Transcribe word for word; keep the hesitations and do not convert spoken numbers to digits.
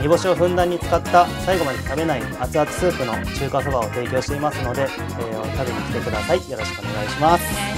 煮干しをふんだんに使った最後まで食べない熱々スープの中華そばを提供していますので、えー、食べに来てください。よろしくお願いします。